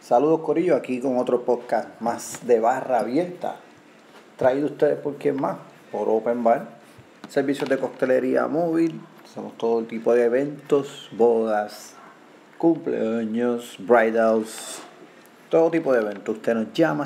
Saludos Corillo, aquí con otro podcast más de barra abierta, traído ustedes por quién más, por Open Bar, servicios de coctelería móvil, hacemos todo tipo de eventos, bodas, cumpleaños, bridals, todo tipo de eventos. Usted nos llama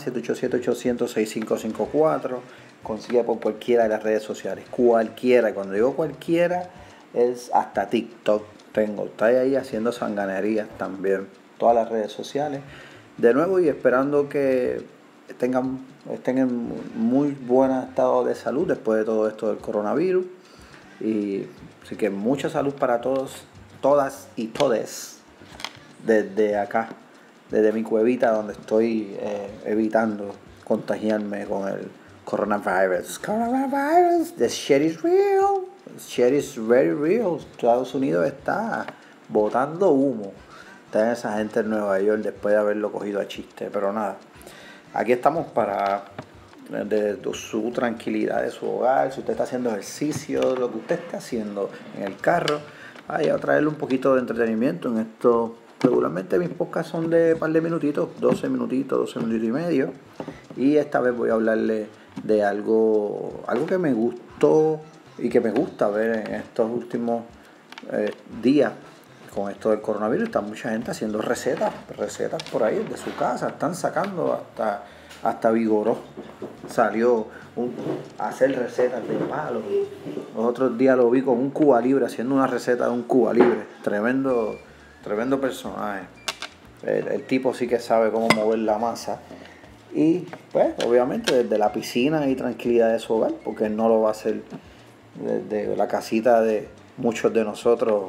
787-800-6554, consigue por cualquiera de las redes sociales, cualquiera, cuando digo cualquiera es hasta TikTok tengo, está ahí haciendo sanganerías también, todas las redes sociales. De nuevo y esperando que estén en muy buen estado de salud después de todo esto del coronavirus. Y así que mucha salud para todos, todas y todes desde acá, desde mi cuevita donde estoy evitando contagiarme con el coronavirus. Coronavirus, the shit is real. The shit is very real. Estados Unidos está botando humo. Está esa gente en Nueva York después de haberlo cogido a chiste. Pero nada, aquí estamos para de su tranquilidad de su hogar. Si usted está haciendo ejercicio, lo que usted esté haciendo en el carro, vaya a traerle un poquito de entretenimiento en esto. Regularmente mis podcasts son de un par de minutitos, 12 minutitos y medio. Y esta vez voy a hablarle de algo que me gustó y que me gusta ver en estos últimos días. Con esto del coronavirus está mucha gente haciendo recetas por ahí de su casa, están sacando hasta Vigoró salió a hacer recetas de palo. Los otros días lo vi con un Cuba Libre haciendo una receta de un Cuba Libre, tremendo personaje. El tipo sí que sabe cómo mover la masa y pues obviamente desde la piscina y tranquilidad de su hogar, porque él no lo va a hacer desde la casita de muchos de nosotros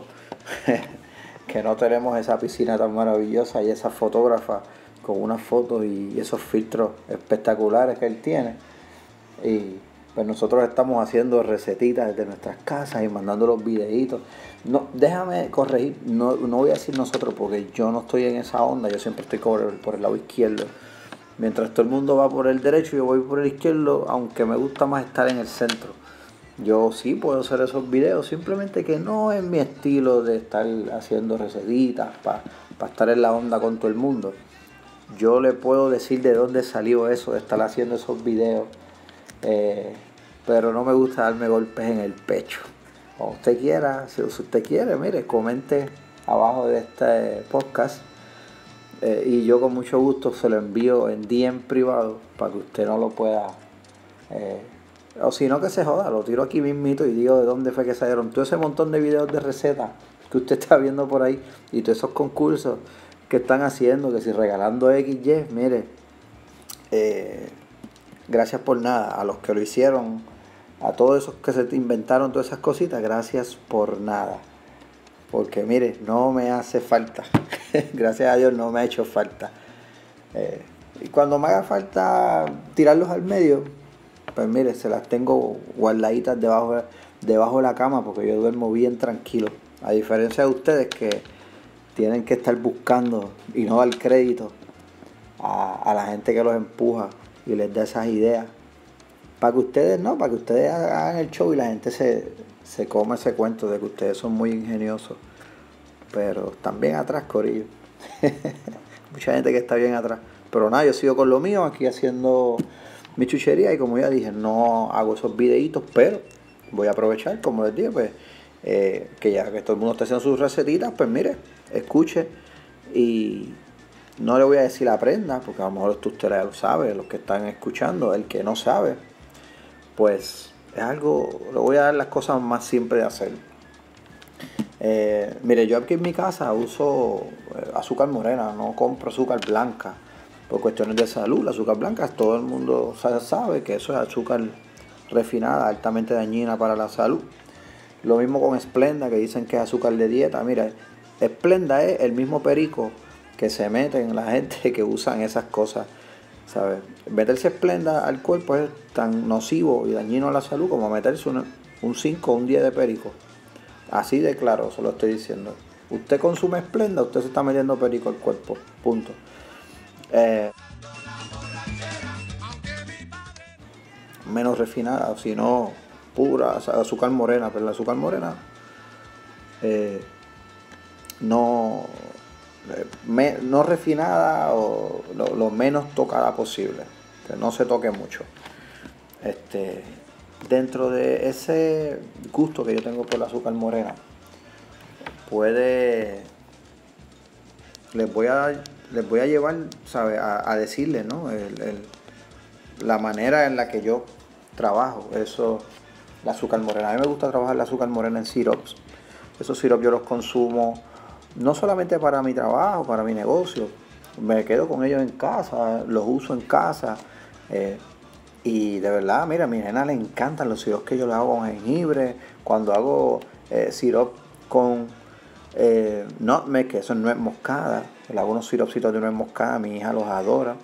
que no tenemos esa piscina tan maravillosa y esa fotógrafa con unas fotos y esos filtros espectaculares que él tiene. Y pues nosotros estamos haciendo recetitas desde nuestras casas y mandando los videitos. No, déjame corregir, no voy a decir nosotros porque yo no estoy en esa onda, yo siempre estoy por el lado izquierdo. Mientras todo el mundo va por el derecho, yo voy por el izquierdo, aunque me gusta más estar en el centro. Yo sí puedo hacer esos videos, simplemente que no es mi estilo de estar haciendo recetitas para estar en la onda con todo el mundo. Yo le puedo decir de dónde salió eso de estar haciendo esos videos, pero no me gusta darme golpes en el pecho. Como usted quiera, si usted quiere, mire, comente abajo de este podcast y yo con mucho gusto se lo envío en DM privado para que usted no lo pueda... o si no, que se joda, lo tiro aquí mismito y digo de dónde fue que salieron todo ese montón de videos de recetas que usted está viendo por ahí y todos esos concursos que están haciendo, que si regalando XY, mire, gracias por nada, a los que lo hicieron, a todos esos que se inventaron todas esas cositas, gracias por nada, porque mire, no me hace falta, gracias a Dios no me ha hecho falta, y cuando me haga falta tirarlos al medio, pues mire, se las tengo guardaditas debajo de la cama porque yo duermo bien tranquilo. A diferencia de ustedes que tienen que estar buscando y no dar crédito a la gente que los empuja y les da esas ideas. Para que ustedes hagan el show y la gente se come ese cuento de que ustedes son muy ingeniosos. Pero están bien atrás, corillo. Mucha gente que está bien atrás. Pero nada, yo sigo con lo mío aquí haciendo mi chuchería y como ya dije, no hago esos videitos, pero voy a aprovechar, como les dije, pues, que ya que todo el mundo está haciendo sus recetitas, pues mire, escuche y no le voy a decir aprenda, porque a lo mejor esto usted ya lo sabe, los que están escuchando, el que no sabe, pues es algo, le voy a dar las cosas más simples de hacer. Mire, yo aquí en mi casa uso azúcar morena, no compro azúcar blanca. Por cuestiones de salud, la azúcar blanca, todo el mundo sabe que eso es azúcar refinada, altamente dañina para la salud. Lo mismo con Splenda, que dicen que es azúcar de dieta. Mira, Splenda es el mismo perico que se meten la gente que usan esas cosas, ¿sabes? Meterse Splenda al cuerpo es tan nocivo y dañino a la salud como meterse un 5 o un 10 de perico. Así de claro, se lo estoy diciendo. Usted consume Splenda, usted se está metiendo perico al cuerpo, punto. Menos refinada, sino pura azúcar morena, pero la azúcar morena no no refinada o lo menos tocada posible, que no se toque mucho. Dentro de ese gusto que yo tengo por el azúcar morena, les voy a llevar, ¿sabe? A decirles, ¿no? La manera en la que yo trabajo el azúcar morena. A mí me gusta trabajar el azúcar morena en sirops. Esos sirops yo los consumo no solamente para mi trabajo, para mi negocio. Me quedo con ellos en casa, los uso en casa. Y de verdad, mira, a mi nena le encantan los sirops que yo le hago con jengibre. Cuando hago sirop con nutmeg, que eso es nuez moscada. Le hago unos siropsitos de nuez moscada, mi hija los adora.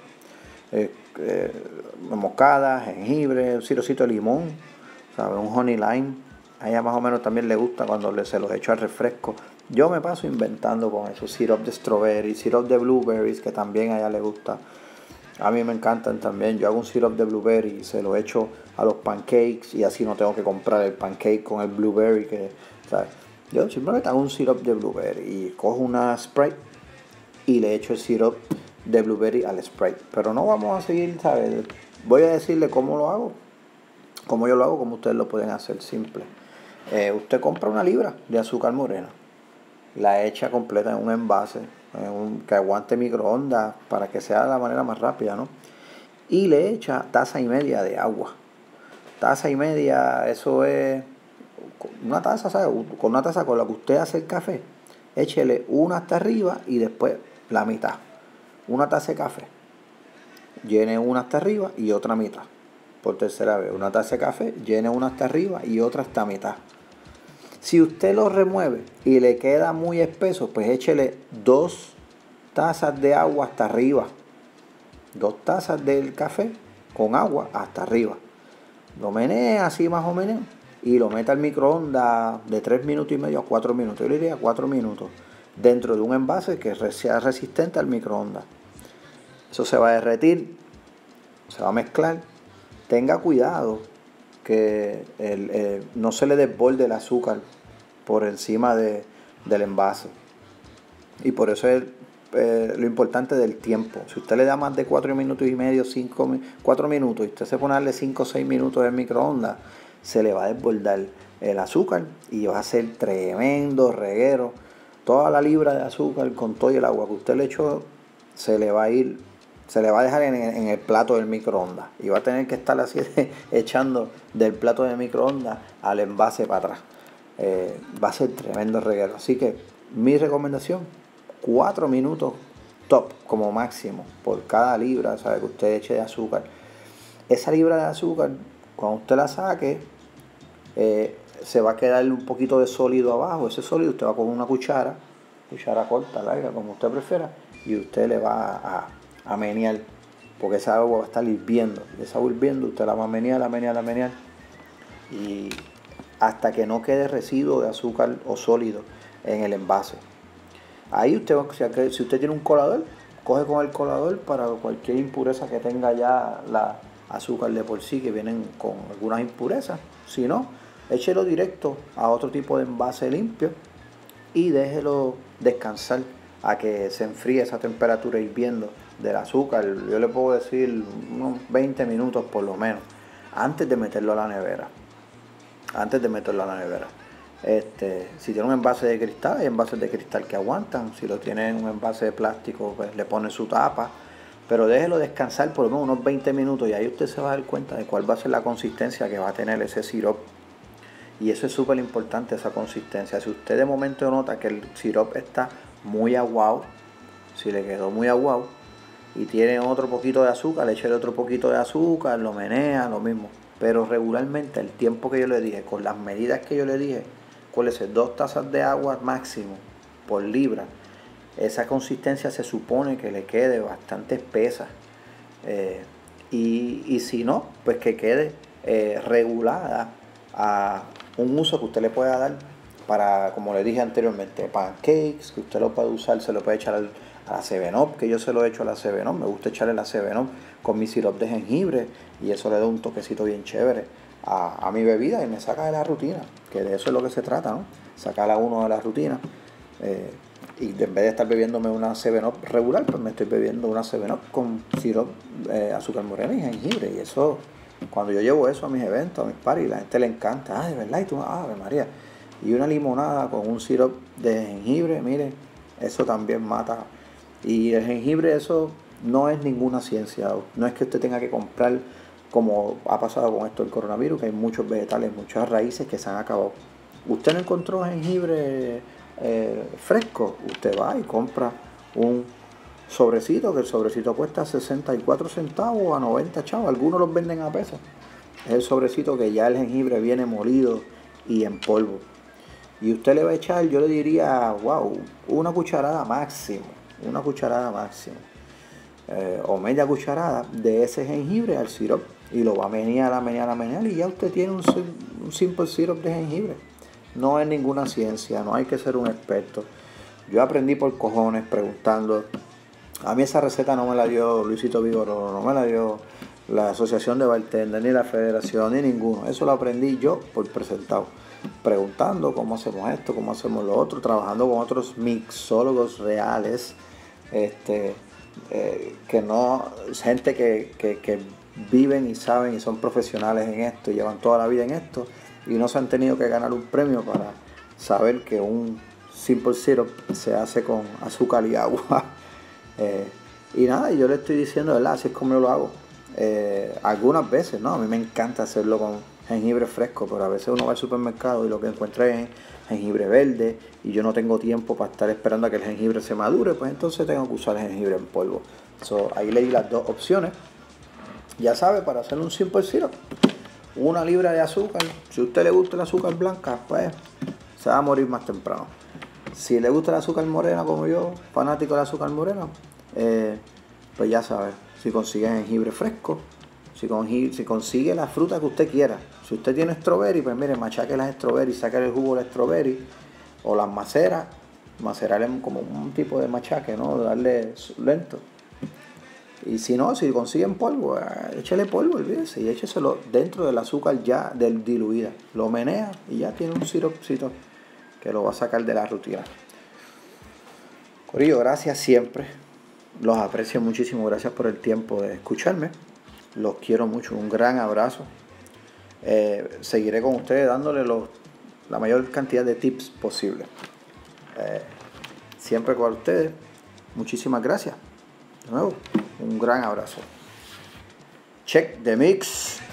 Moscada, jengibre, un siropcito de limón, ¿sabes? Un honey lime. A ella más o menos también le gusta cuando se los echo al refresco. Yo me paso inventando con eso. Sirop de strawberry, sirop de blueberries, que también a ella le gusta. A mí me encantan también. Yo hago un sirop de blueberry y se lo echo a los pancakes y así no tengo que comprar el pancake con el blueberry, ¿sabes? Yo simplemente hago un sirop de blueberry y cojo una Sprite y le echo el sirop de blueberry al Sprite. Pero no vamos a seguir, ¿sabes? Voy a decirle cómo lo hago, cómo yo lo hago, cómo ustedes lo pueden hacer simple. Usted compra una libra de azúcar morena, la echa completa en un envase, que aguante microondas para que sea de la manera más rápida, ¿no? Y le echa 1,5 tazas de agua. 1,5 tazas, eso es una taza, ¿sabes? Con una taza con la que usted hace el café, échele una hasta arriba y después la mitad. Una taza de café, llene una hasta arriba y otra mitad. Por tercera vez, una taza de café, llene una hasta arriba y otra hasta mitad. Si usted lo remueve y le queda muy espeso, pues échele 2 tazas de agua hasta arriba. 2 tazas del café con agua hasta arriba. Lo menea así más o menos y lo mete al microondas de 3 minutos y medio a 4 minutos. Yo le diría 4 minutos. Dentro de un envase que sea resistente al microondas. Eso se va a derretir, se va a mezclar. Tenga cuidado que no se le desborde el azúcar por encima del envase. Y por eso es lo importante del tiempo. Si usted le da más de 4 minutos y medio, 4 minutos, y usted se pone a darle 5 o 6 minutos en microondas, se le va a desbordar el azúcar y va a ser tremendo reguero. Toda la libra de azúcar con todo el agua que usted le echó se le va a dejar en el plato del microondas y va a tener que estar así echando del plato del microondas al envase para atrás. Va a ser tremendo reguero. Así que mi recomendación, 4 minutos top como máximo por cada libra, ¿sabe? Que usted eche de azúcar. Esa libra de azúcar, cuando usted la saque, se va a quedar un poquito de sólido abajo. Ese sólido usted va con una cuchara corta, larga, como usted prefiera, y usted le va a menear, porque esa agua va a estar hirviendo. Y esa agua hirviendo usted la va a menear, y hasta que no quede residuo de azúcar o sólido en el envase. Ahí usted, si usted tiene un colador, coge con el colador para cualquier impureza que tenga ya la azúcar de por sí, que vienen con algunas impurezas. Si no, échelo directo a otro tipo de envase limpio y déjelo descansar a que se enfríe esa temperatura hirviendo del azúcar. Yo le puedo decir unos 20 minutos por lo menos antes de meterlo a la nevera. Si tiene un envase de cristal, hay envases de cristal que aguantan. Si lo tiene en un envase de plástico, pues le pone su tapa. Pero déjelo descansar por lo menos unos 20 minutos y ahí usted se va a dar cuenta de cuál va a ser la consistencia que va a tener ese sirope. Y eso es súper importante, esa consistencia. Si usted de momento nota que el sirope está muy aguado, si le quedó muy aguado y tiene otro poquito de azúcar, le eche otro poquito de azúcar, lo menea, lo mismo. Pero regularmente el tiempo que yo le dije, con las medidas que yo le dije, ¿cuáles? 2 tazas de agua máximo por libra. Esa consistencia se supone que le quede bastante espesa. Y si no, pues que quede regulada a un uso que usted le pueda dar para, como le dije anteriormente, pancakes, que usted lo puede usar, se lo puede echar a la 7-Up, que yo se lo he hecho a la 7-Up, me gusta echarle la 7-Up con mi sirope de jengibre y eso le da un toquecito bien chévere a mi bebida y me saca de la rutina, que de eso es lo que se trata, ¿no? Sacar a uno de la rutina. Y en vez de estar bebiéndome una 7-Up regular, pues me estoy bebiendo una 7-Up con sirope, azúcar morena y jengibre. Y eso, cuando yo llevo eso a mis eventos, a mis parties, la gente le encanta. Ah, de verdad, y tú, Ave María. Y una limonada con un sirope de jengibre, mire, eso también mata. Y el jengibre, eso no es ninguna ciencia. No es que usted tenga que comprar, como ha pasado con esto del coronavirus, que hay muchos vegetales, muchas raíces que se han acabado. Usted no encontró jengibre fresco, usted va y compra un sobrecito, que el sobrecito cuesta 64 centavos a 90 chavos, algunos los venden a pesos. Es el sobrecito que ya el jengibre viene molido y en polvo. Y usted le va a echar, yo le diría, wow, una cucharada máximo, o media cucharada de ese jengibre al sirope. Y lo va a menear, y ya usted tiene un simple sirope de jengibre. No es ninguna ciencia, no hay que ser un experto. Yo aprendí por cojones preguntando. A mí esa receta no me la dio Luisito Vigoró, no me la dio la Asociación de Bartender, ni la Federación, ni ninguno. Eso lo aprendí yo por presentado. Preguntando cómo hacemos esto, cómo hacemos lo otro, trabajando con otros mixólogos reales, que no, gente que viven y saben y son profesionales en esto, y llevan toda la vida en esto, y no se han tenido que ganar un premio para saber que un simple syrup se hace con azúcar y agua. Y nada, yo le estoy diciendo, ¿verdad? Así es como yo lo hago. Algunas veces, ¿no? A mí me encanta hacerlo con jengibre fresco, pero a veces uno va al supermercado y lo que encuentra es jengibre verde y yo no tengo tiempo para estar esperando a que el jengibre se madure, pues entonces tengo que usar el jengibre en polvo. Ahí le di las dos opciones. Ya sabe, para hacer un simple syrup, 1 libra de azúcar. Si a usted le gusta el azúcar blanca, pues se va a morir más temprano. Si le gusta el azúcar morena, como yo, fanático del azúcar morena, pues ya sabe, si consigue jengibre fresco, si consigue la fruta que usted quiera. Si usted tiene strawberry, pues mire, machaque las strawberry, saque el jugo de la strawberry, o las maceras, macerarle como un tipo de machaque, ¿no? Darle lento. Y si no, si consiguen polvo, échale polvo, olvídese, y écheselo dentro del azúcar ya diluida. Lo menea y ya tiene un siropcito que lo va a sacar de la rutina. Corillo, gracias siempre. Los aprecio muchísimo. Gracias por el tiempo de escucharme. Los quiero mucho. Un gran abrazo. Seguiré con ustedes dándole la mayor cantidad de tips posible. Siempre con ustedes. Muchísimas gracias. De nuevo, un gran abrazo. Check the mix.